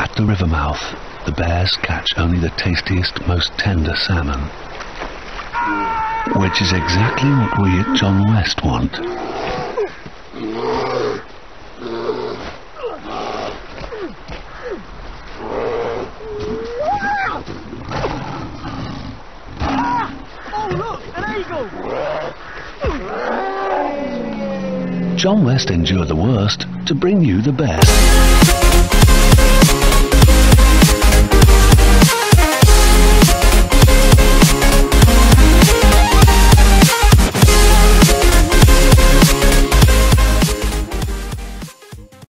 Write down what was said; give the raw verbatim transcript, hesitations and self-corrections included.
At the river mouth, the bears catch only the tastiest, most tender salmon, which is exactly what we at John West want. Oh look, an eagle! John West endured the worst to bring you the best.